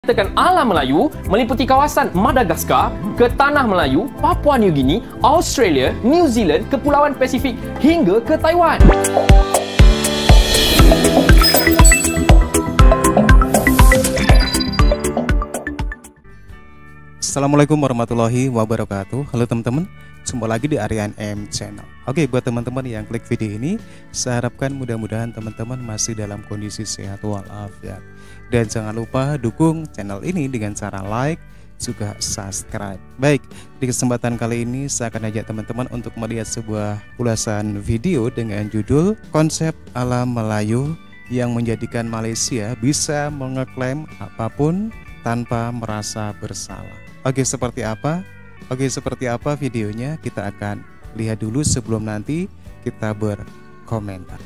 Menyatakan alam Melayu meliputi kawasan Madagaskar ke Tanah Melayu, Papua New Guinea, Australia, New Zealand, Kepulauan Pasifik hingga ke Taiwan. Assalamualaikum warahmatullahi wabarakatuh. Halo teman-teman, jumpa lagi di Aryan M Channel. Oke, buat teman-teman yang klik video ini, saya harapkan mudah-mudahan teman-teman masih dalam kondisi sehat walafiat. Dan jangan lupa dukung channel ini dengan cara like, juga subscribe. Baik, di kesempatan kali ini saya akan ajak teman-teman untuk melihat sebuah ulasan video dengan judul Konsep Alam Melayu yang menjadikan Malaysia bisa mengeklaim apapun tanpa merasa bersalah. Oke, seperti apa? Videonya kita akan lihat dulu sebelum nanti kita berkomentar.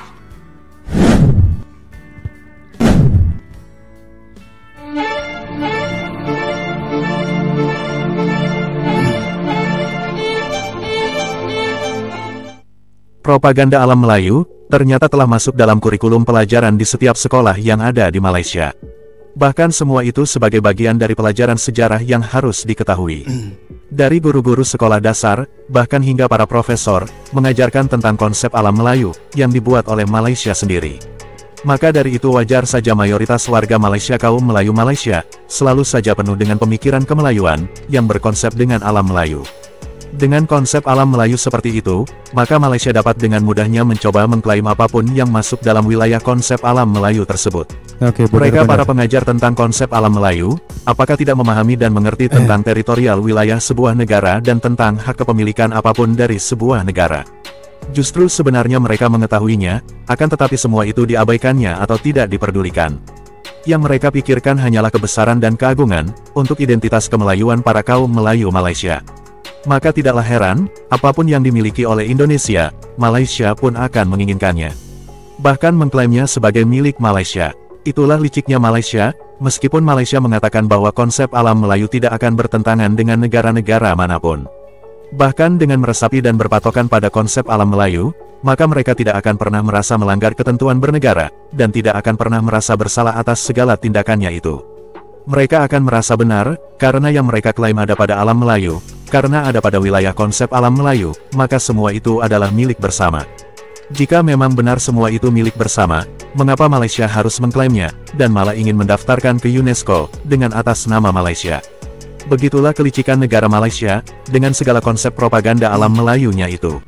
Propaganda alam Melayu ternyata telah masuk dalam kurikulum pelajaran di setiap sekolah yang ada di Malaysia. Bahkan semua itu sebagai bagian dari pelajaran sejarah yang harus diketahui. Dari guru-guru sekolah dasar, bahkan hingga para profesor, mengajarkan tentang konsep alam Melayu yang dibuat oleh Malaysia sendiri. Maka dari itu wajar saja mayoritas warga Malaysia kaum Melayu Malaysia selalu saja penuh dengan pemikiran kemelayuan yang berkonsep dengan alam Melayu. Dengan konsep alam Melayu seperti itu, maka Malaysia dapat dengan mudahnya mencoba mengklaim apapun yang masuk dalam wilayah konsep alam Melayu tersebut. Mereka para pengajar tentang konsep alam Melayu, apakah tidak memahami dan mengerti tentang teritorial wilayah sebuah negara dan tentang hak kepemilikan apapun dari sebuah negara? Justru sebenarnya mereka mengetahuinya, akan tetapi semua itu diabaikannya atau tidak diperdulikan. Yang mereka pikirkan hanyalah kebesaran dan keagungan untuk identitas kemelayuan para kaum Melayu Malaysia. Maka tidaklah heran, apapun yang dimiliki oleh Indonesia, Malaysia pun akan menginginkannya. Bahkan mengklaimnya sebagai milik Malaysia. Itulah liciknya Malaysia, meskipun Malaysia mengatakan bahwa konsep alam Melayu tidak akan bertentangan dengan negara-negara manapun. Bahkan dengan meresapi dan berpatokan pada konsep alam Melayu, maka mereka tidak akan pernah merasa melanggar ketentuan bernegara, dan tidak akan pernah merasa bersalah atas segala tindakannya itu. Mereka akan merasa benar, karena yang mereka klaim ada pada alam Melayu, karena ada pada wilayah konsep alam Melayu, maka semua itu adalah milik bersama. Jika memang benar semua itu milik bersama, mengapa Malaysia harus mengklaimnya, dan malah ingin mendaftarkan ke UNESCO, dengan atas nama Malaysia? Begitulah kelicikan negara Malaysia, dengan segala konsep propaganda alam Melayunya itu.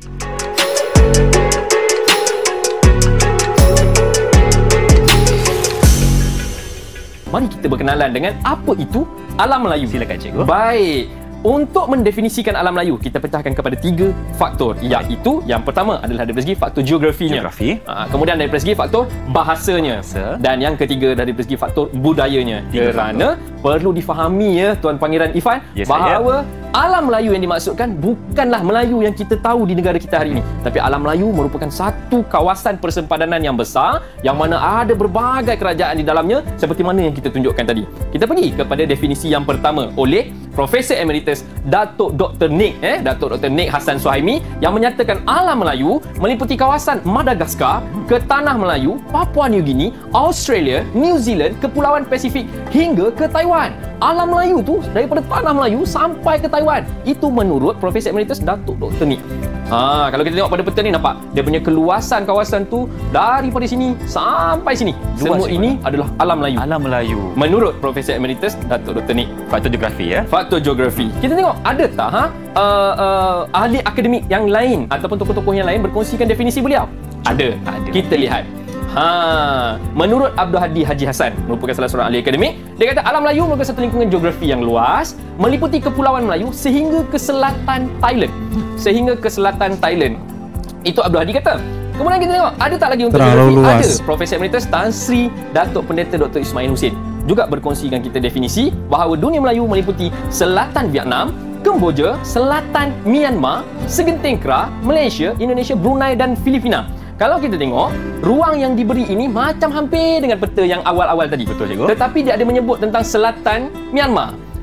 Mari kita berkenalan dengan apa itu alam Melayu. Silakan cikgu. Baik. Untuk mendefinisikan alam Melayu, kita pecahkan kepada 3 faktor. Iaitu, yang pertama adalah dari segi faktor geografinya. Kemudian dari segi faktor bahasanya. Dan yang ketiga dari segi faktor budayanya. Kerana perlu difahami ya Tuan Pangeran Ifan, bahawa alam Melayu yang dimaksudkan bukanlah Melayu yang kita tahu di negara kita hari ini. Tapi alam Melayu merupakan satu kawasan persempadanan yang besar, yang mana ada berbagai kerajaan di dalamnya, seperti mana yang kita tunjukkan tadi. Kita pergi kepada definisi yang pertama oleh Profesor Emeritus Datuk Dr. Nik Hassan Suhaimi, yang menyatakan alam Melayu meliputi kawasan Madagaskar ke Tanah Melayu, Papua New Guinea, Australia, New Zealand, Kepulauan Pasifik hingga ke Taiwan. Alam Melayu tu daripada Tanah Melayu sampai ke Taiwan. Itu menurut Profesor Emeritus Datuk Dr. Nik. Kalau kita tengok pada peta ni, nampak dia punya keluasan kawasan tu daripada sini sampai sini. Semua ini adalah alam Melayu. Alam Melayu. Menurut Profesor Emeritus Datuk Dr. Nik. Faktor geografi ya. Faktor geografi. Kita tengok ada tak ahli akademik yang lain ataupun tokoh-tokoh yang lain berkongsikan definisi beliau? Ada. Kita lihat. Menurut Abdul Hadi Haji Hassan, merupakan salah seorang ahli akademik, dia kata alam Melayu merupakan satu lingkungan geografi yang luas, meliputi kepulauan Melayu sehingga ke selatan Thailand. Itu Abdul Hadi kata. Kemudian kita tengok, ada tak lagi untuk geografi? Ada. Profesor Emeritus Tan Sri Datuk Pendeta Dr. Ismail Husin juga berkongsikan kita definisi bahawa dunia Melayu meliputi selatan Vietnam, Kemboja, selatan Myanmar, segenting Kra, Malaysia, Indonesia, Brunei dan Filipina. Kalau kita tengok, ruang yang diberi ini macam hampir dengan peta yang awal-awal tadi. Betul, cikgu. Tetapi dia ada menyebut tentang selatan Myanmar,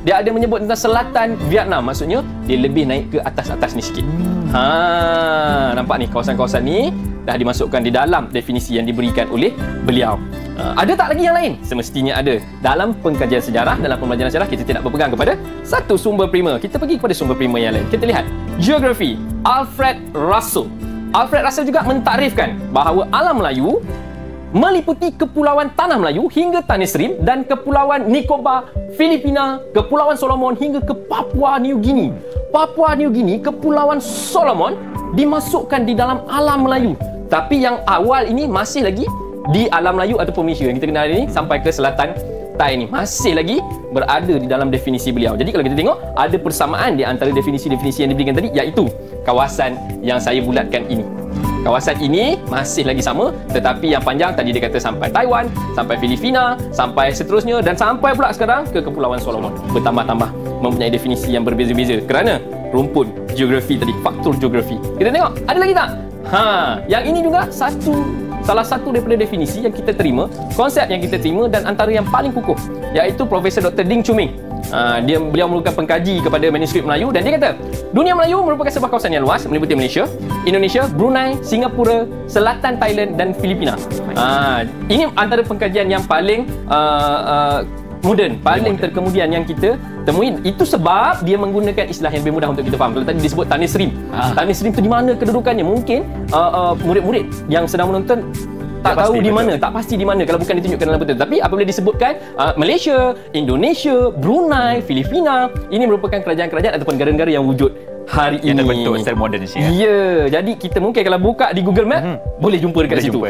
dia ada menyebut tentang selatan Vietnam. Maksudnya dia lebih naik ke atas-atas ni sikit. Nampak ni kawasan-kawasan ni dah dimasukkan di dalam definisi yang diberikan oleh beliau. Ada tak lagi yang lain? Semestinya ada. Dalam pengkajian sejarah, dalam pembelajaran sejarah, kita tidak berpegang kepada satu sumber prima. Kita pergi kepada sumber prima yang lain. Kita lihat geografi. Alfred Russel. Alfred Russel juga mentakrifkan bahawa alam Melayu meliputi kepulauan Tanah Melayu hingga Tanis Rim dan kepulauan Nicobar, Filipina, kepulauan Solomon hingga ke Papua New Guinea. Papua New Guinea, kepulauan Solomon dimasukkan di dalam alam Melayu. Tapi yang awal ini masih lagi di alam Melayu ataupun Malaysia yang kita kenal ini sampai ke selatan Thai ini masih lagi berada di dalam definisi beliau. Jadi kalau kita tengok ada persamaan di antara definisi-definisi yang diberikan tadi, iaitu kawasan yang saya bulatkan ini. Kawasan ini masih lagi sama, tetapi yang panjang tadi dia kata sampai Taiwan, sampai Filipina, sampai seterusnya dan sampai pula sekarang ke Kepulauan Solomon. Bertambah-tambah mempunyai definisi yang berbeza-beza kerana rumpun geografi tadi, faktor geografi. Kita tengok, ada lagi tak? Yang ini juga salah satu daripada definisi yang kita terima, konsep yang kita terima dan antara yang paling kukuh, iaitu Profesor Dr. Ding Chuming. Beliau merupakan pengkaji kepada manuskrip Melayu dan dia kata, dunia Melayu merupakan sebuah kawasan yang luas meliputi Malaysia, Indonesia, Brunei, Singapura, Selatan Thailand dan Filipina. Ini antara pengkajian yang paling moden, paling terkemudian yang kita temui. Itu sebab dia menggunakan istilah yang lebih mudah untuk kita faham. Kalau tadi disebut Tanis Rim. Tanis Rim tu di mana kedudukannya? Mungkin murid-murid yang sedang menonton tak tahu di mana, tak pasti di mana kalau bukan ditunjukkan dalam betul. Tapi apabila disebutkan Malaysia, Indonesia, Brunei, Filipina, ini merupakan kerajaan-kerajaan ataupun negara-negara yang wujud hari ini. Yang terbentuk secara moden sih. Ya, jadi kita mungkin kalau buka di Google Map boleh jumpa dekat situ.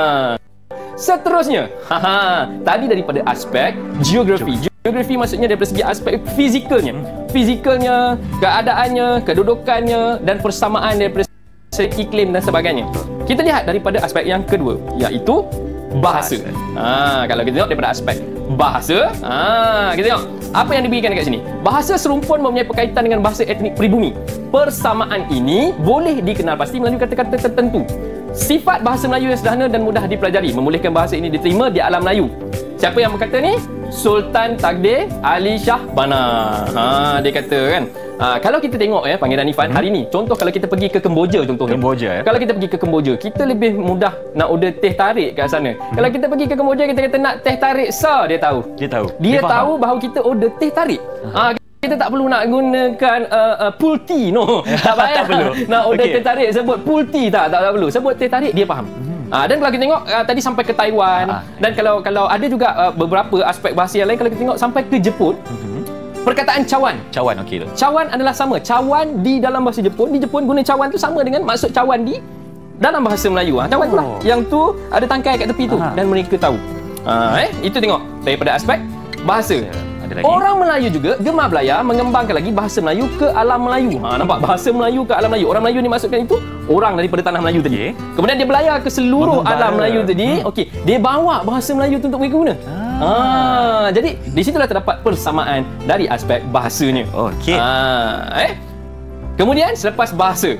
Seterusnya, tadi daripada aspek geografi. Geografi maksudnya dari segi aspek fizikalnya. Fizikalnya, keadaannya, kedudukannya dan persamaan daripada iklim dan sebagainya. Kita lihat daripada aspek yang kedua, iaitu bahasa. Kalau kita tengok daripada aspek bahasa, kita tengok apa yang diberikan dekat sini. Bahasa serumpun mempunyai berkaitan dengan bahasa etnik pribumi. Persamaan ini boleh dikenal pasti melalui kata-kata tertentu. Sifat bahasa Melayu yang sederhana dan mudah dipelajari membolehkan bahasa ini diterima di alam Melayu. Siapa yang berkata ni? Sultan Takdir Ali Shah Bana. Dia kata kan. Kalau kita tengok Pangeran Ifan hari ni, contoh kalau kita pergi ke Kemboja contohnya. Kalau kita pergi ke Kemboja, kita lebih mudah nak order teh tarik kat sana. Kalau kita pergi ke Kemboja, kita kata nak teh tarik sa, dia tahu. Dia tahu bahawa kita order teh tarik. Kita tak perlu nak gunakan pulti, no. Tak payah. Nak order teh tarik sebut pulti tak perlu. Sebut teh tarik dia faham. Dan kalau kita tengok tadi sampai ke Taiwan dan kalau ada juga beberapa aspek bahasa yang lain, kalau kita tengok sampai ke Jepun. Perkataan cawan. Okey. Cawan adalah sama. Cawan di dalam bahasa Jepun, di Jepun guna cawan tu sama dengan maksud cawan di dalam bahasa Melayu. Cawan tu lah. Yang tu ada tangkai kat tepi tu dan mereka tahu. Itu tengok daripada aspek bahasa. Orang Melayu juga gemar belayar mengembangkan lagi bahasa Melayu ke alam Melayu. Nampak bahasa Melayu ke alam Melayu. Orang Melayu ni maksudkan itu orang daripada tanah Melayu tadi. Kemudian dia belayar ke seluruh alam Melayu tadi. Okey, dia bawa bahasa Melayu tu untuk mereka guna. Jadi di situlah terdapat persamaan dari aspek bahasanya. Okey. Kemudian selepas bahasa,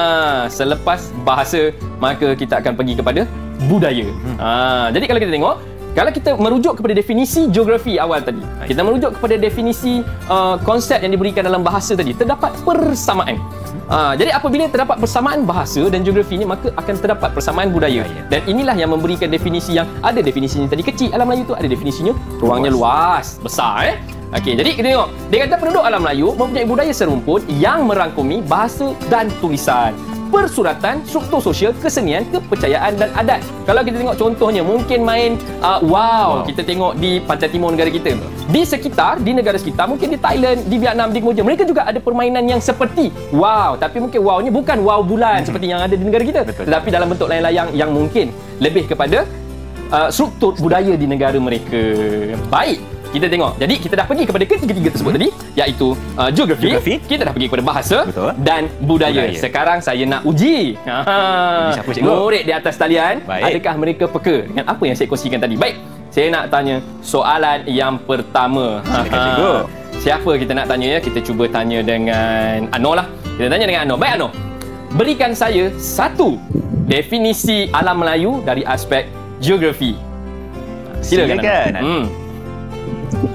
maka kita akan pergi kepada budaya. Jadi kalau kita tengok, kalau kita merujuk kepada definisi geografi awal tadi, kita merujuk kepada definisi konsep yang diberikan dalam bahasa tadi, terdapat persamaan. Jadi apabila terdapat persamaan bahasa dan geografi ini, maka akan terdapat persamaan budaya. Dan inilah yang memberikan definisi yang ada definisinya tadi kecil, alam Melayu tu ada definisinya ruangnya luas, besar. Okey, jadi kita tengok, dia kata penduduk alam Melayu mempunyai budaya serumpun yang merangkumi bahasa dan tulisan, persuratan, struktur sosial, kesenian, kepercayaan dan adat. Kalau kita tengok contohnya, mungkin main kita tengok di pantai timur negara kita. Di sekitar, di negara sekitar, mungkin di Thailand, di Vietnam, di Kemboja, mereka juga ada permainan yang seperti wow. Tapi mungkin wow-nya bukan wow bulan seperti yang ada di negara kita. Tetapi dalam bentuk lain-lain yang mungkin lebih kepada struktur budaya di negara mereka. Baik. Kita tengok. Jadi kita dah pergi kepada ketiga-tiga tersebut tadi, iaitu geografi, kita dah pergi kepada bahasa dan budaya. Sekarang saya nak uji siapa, cikgu? Murid di atas talian. Adakah mereka peka dengan apa yang saya kongsikan tadi? Baik, saya nak tanya soalan yang pertama. Cikgu. Siapa kita nak tanya ya? Kita cuba tanya dengan Anor lah. Kita tanya dengan Anor. Baik Anor, berikan saya satu definisi alam Melayu dari aspek geografi. Silakan.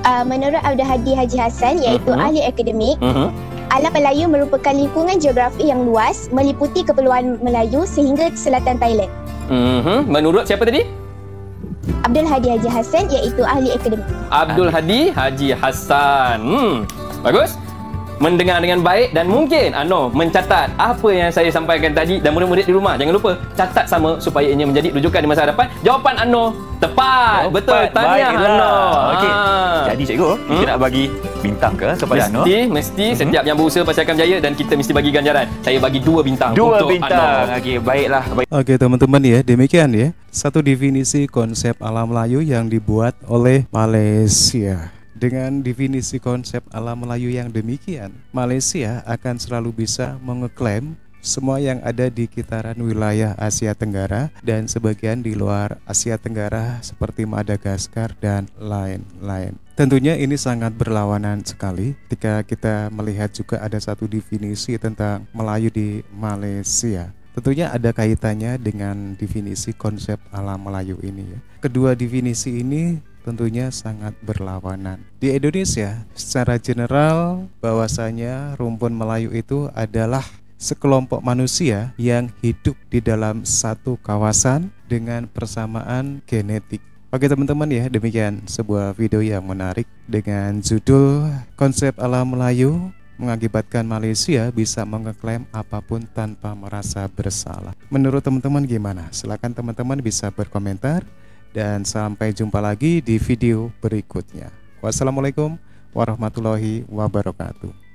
Menurut Abdul Hadi Haji Hassan, iaitu ahli akademik, alam Melayu merupakan lingkungan geografi yang luas meliputi Kepulauan Melayu sehingga selatan Thailand. Menurut siapa tadi? Abdul Hadi Haji Hassan, iaitu ahli akademik. Abdul Hadi Haji Hassan. Bagus. Mendengar dengan baik dan mungkin Ano mencatat apa yang saya sampaikan tadi, dan murid-murid di rumah jangan lupa catat sama supaya ini menjadi rujukan di masa hadapan. Jawapan Ano tepat. Betul. Tahniah Ano. Okey. Jadi cikgu, kita nak bagi bintang ke kepada Ano? Mesti setiap yang berusaha pasti akan berjaya dan kita mesti bagi ganjaran. Saya bagi 2 bintang 2 untuk bintang. Ano. Okey, baiklah. Oke teman-teman ya, demikian ya satu definisi konsep alam Melayu yang dibuat oleh Malaysia. Dengan definisi konsep alam Melayu yang demikian, Malaysia akan selalu bisa mengeklaim semua yang ada di kitaran wilayah Asia Tenggara dan sebagian di luar Asia Tenggara seperti Madagaskar dan lain-lain. Tentunya ini sangat berlawanan sekali ketika kita melihat juga ada satu definisi tentang Melayu di Malaysia. Tentunya ada kaitannya dengan definisi konsep alam Melayu ini ya. Kedua definisi ini tentunya sangat berlawanan. Di Indonesia, secara general bahwasanya rumpun Melayu itu adalah sekelompok manusia yang hidup di dalam satu kawasan dengan persamaan genetik. Oke teman-teman ya, demikian sebuah video yang menarik dengan judul Konsep Alam Melayu mengakibatkan Malaysia bisa mengeklaim apapun tanpa merasa bersalah. Menurut teman-teman gimana? Silakan teman-teman bisa berkomentar. Dan sampai jumpa lagi di video berikutnya. Wassalamualaikum warahmatullahi wabarakatuh.